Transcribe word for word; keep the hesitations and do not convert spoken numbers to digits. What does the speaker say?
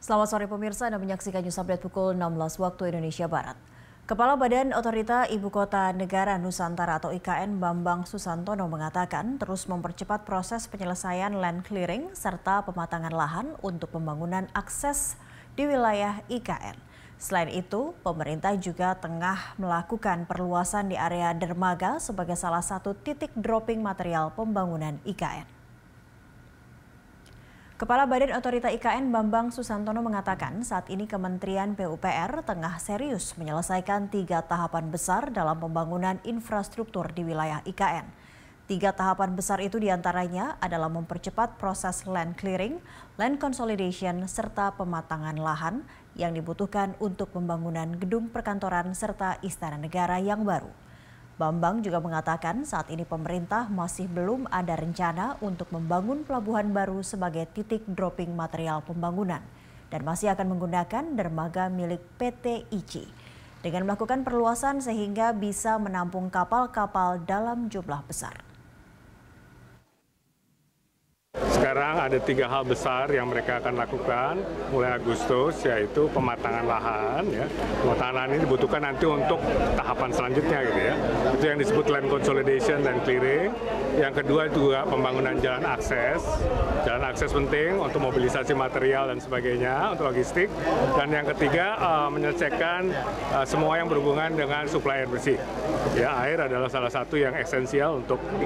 Selamat sore pemirsa, Anda menyaksikan News Update pukul enam belas waktu Indonesia Barat. Kepala Badan Otorita Ibu Kota Negara Nusantara atau I K N Bambang Susantono mengatakan terus mempercepat proses penyelesaian land clearing serta pematangan lahan untuk pembangunan akses di wilayah I K N. Selain itu, pemerintah juga tengah melakukan perluasan di area dermaga sebagai salah satu titik dropping material pembangunan I K N. Kepala Badan Otorita I K N Bambang Susantono mengatakan saat ini Kementerian P U P R tengah serius menyelesaikan tiga tahapan besar dalam pembangunan infrastruktur di wilayah I K N. Tiga tahapan besar itu diantaranya adalah mempercepat proses land clearing, land consolidation, serta pematangan lahan yang dibutuhkan untuk pembangunan gedung perkantoran serta istana negara yang baru. Bambang juga mengatakan saat ini pemerintah masih belum ada rencana untuk membangun pelabuhan baru sebagai titik dropping material pembangunan dan masih akan menggunakan dermaga milik P T I C I dengan melakukan perluasan sehingga bisa menampung kapal-kapal dalam jumlah besar. Sekarang ada tiga hal besar yang mereka akan lakukan mulai Agustus, yaitu pematangan lahan. Ya. Pematangan lahan ini dibutuhkan nanti untuk tahapan selanjutnya, gitu ya. Itu yang disebut land consolidation dan clearing. Yang kedua juga pembangunan jalan akses. Jalan akses penting untuk mobilisasi material dan sebagainya, untuk logistik. Dan yang ketiga uh, menyelesaikan uh, semua yang berhubungan dengan suplai air bersih. Ya, air adalah salah satu yang esensial untuk